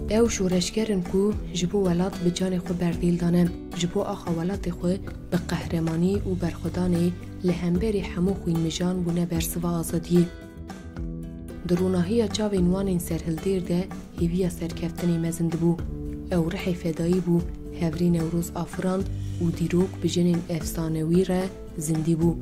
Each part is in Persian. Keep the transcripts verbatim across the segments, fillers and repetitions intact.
او شورشگرن کو جبو ولات به جان خو بردیل دانن جبو آخا ولات خو به قهرمانی و برخودانی لهمبری همو خوین مجان بونه برسوا آزادی. دروناهی چاوین وانین سرهلدیر ده هیویا سرکفتنی مزند بو او رحی فدایی بو هفری نوروز آفراند و دیروک بجنین افسانوی را زندی بو.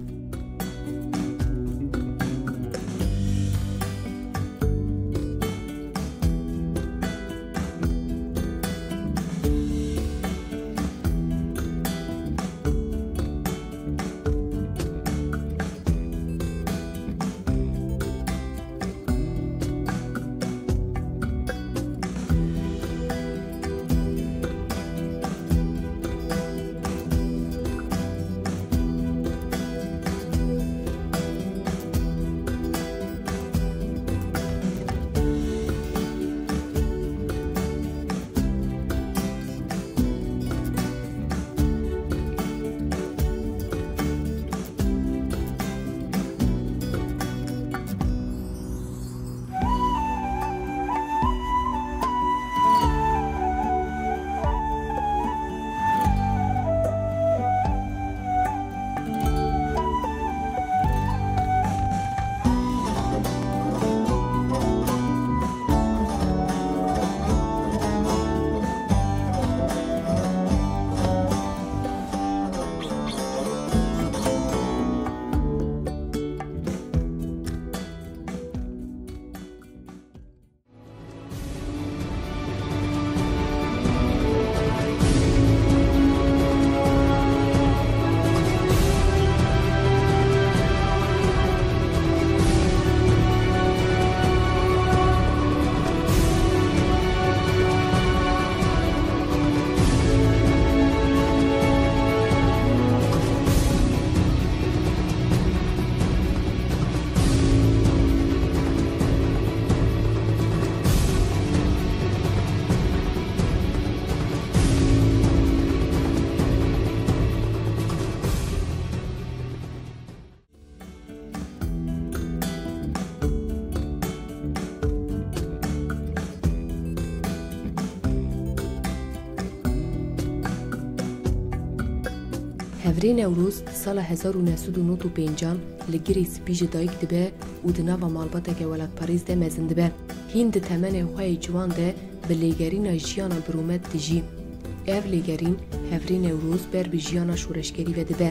هفری نوروز سال هزار و نهصد و نود و پنج لگری سپیج دایک دبه و دناوا مالباتا که ولاد پاریس ده مزند به هین ده تمن خواه جوان ده به لیگرین جیانا برومت دجی اف لیگرین هفری نوروز بر به جیانا شورشگری و دبه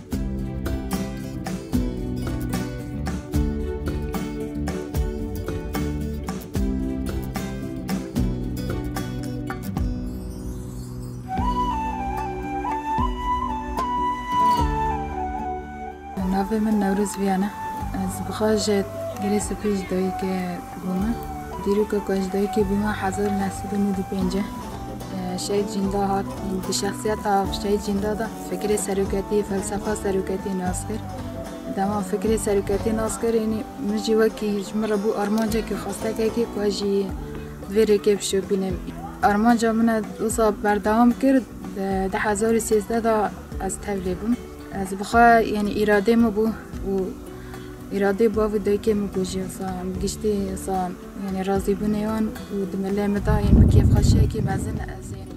ناوی من نوروز ویانه از بخواجت گریس پیش دایی که بومه دیرو که کاش دایی که بومه هزار و نهصد و نود و پنج شاید جنده هات به شخصیت آف شاید جنده دا فکر سروکتی فلسفه سروکتی ناس کرد دما فکر سروکتی ناس کرد یعنی مجی وکی جمره بو آرمانجا که خواسته که که کاجی دویره که بشو بینم آرمانجا من اوصا بردام کرد ده هزار و سیزده دا از تولی بوم از بخواه یعنی اراده ما بو و اراده با و دایی که مگوشی اصلا گشتی اصلا یعنی راضی بونیان و دمله مدا یعنی بکیف خواشه که مزن از این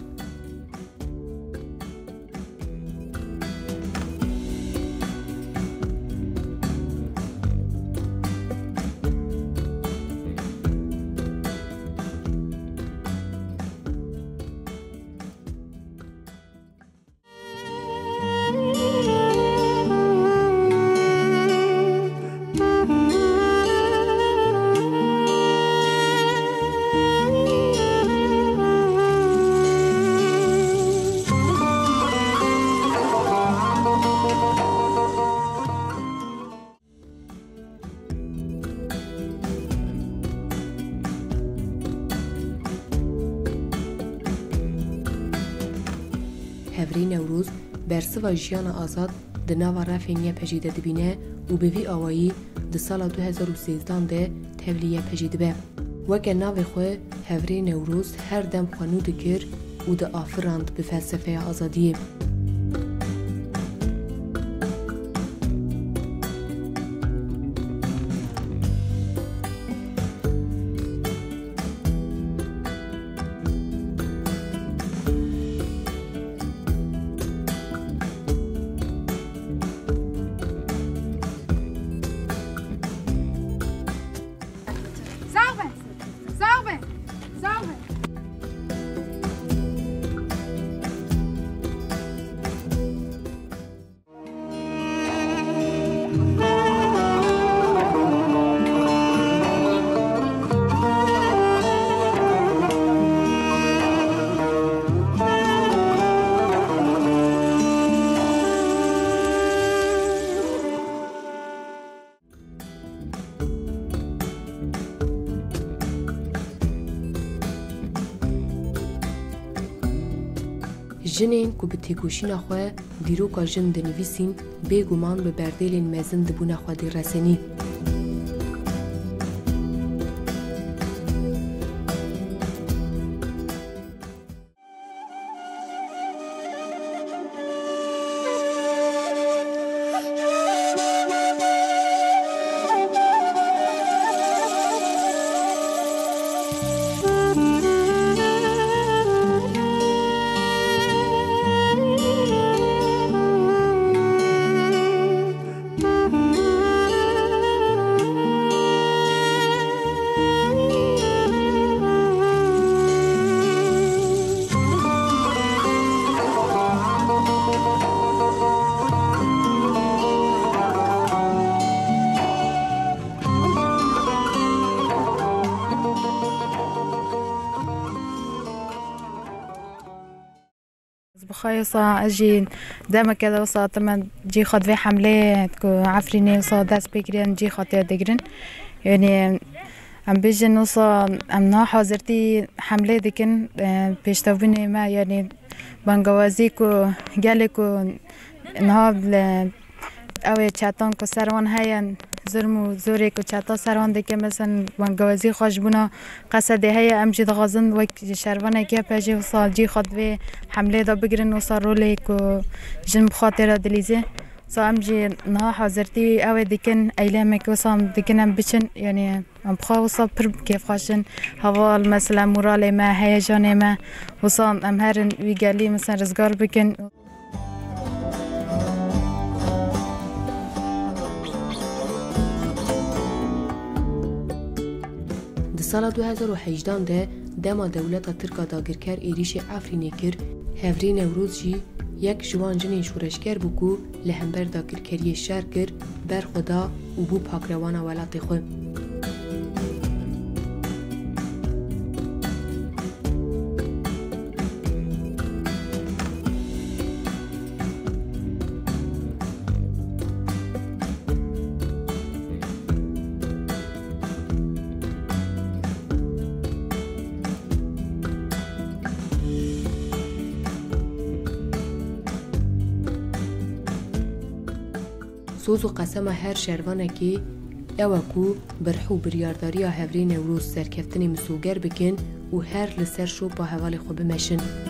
هفری نوروز برسوا جیانا آزاد دناوا رفینیه پجیده دبینه و به وی آوایی ده سال دو هزار و سیزده ده تولیه پجیده به وکه ناوی خواه هفری نوروز هر دم خوانو دکر و ده آفراند به فلسفه آزادیه. جنین کو به تکوشین خواه دیروکا جن دنویسین بگومان به بردیلین مزن دبونه خواه دی رسنی. بخاي وصا أجي دائما كذا وصا تمن جي خد في حملة كو عفريني وصا داس بيكرين جي خاطر دقرن يعني عم بيجن وصا عم نا حاضرتي حملة دكن بيشتوبني ما يعني بانجوازي كو جالي كو نهاب أوي چاتان كو سروان هاين زرم و زوری که چتا سران دکه مثلا وانگوازی خوش بنا قصده های امجد غازن و شروانه که پجی و سال جی خود و حمله دا بگیرن و سال رولی که جن بخاطر دلیزه سا امجی نه حاضرتی او دکن ایلامه که وسام دکنم بچن یعنی ام بخوا وسا پر کیف خاشن هوا مثلا مورال ما هیجان ما وسام ام هرن ویگالی مثلا رزگار بکن. سال دو هزار و هجده ده دما دولت ترکا داگرکر ایریش عفرینی کر هفری نوروز جی یک جوان جنین شورشگر بکو لهمبر داگرکری شهر کر بر خدا و بو پاکروان ولات خو. سوز و قسم هر شروانه که اوکو برحو بریارداری هفری نوروز سرکفتنی مسوگر بکن و هر لسر شو با حوال خوب مشن.